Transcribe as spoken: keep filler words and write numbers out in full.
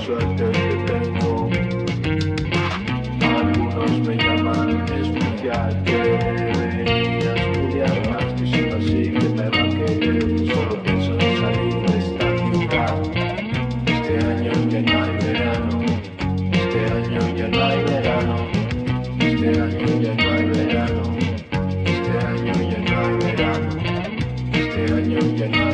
suerte que tengo. Algunos me llaman especial, que debería estudiar más, que siendo así que me va a querer. Solo pienso en salir de esta ciudad. Este año ya no hay verano, este año ya no hay verano, este año ya no hay verano, este año ya no hay verano, este año ya no hay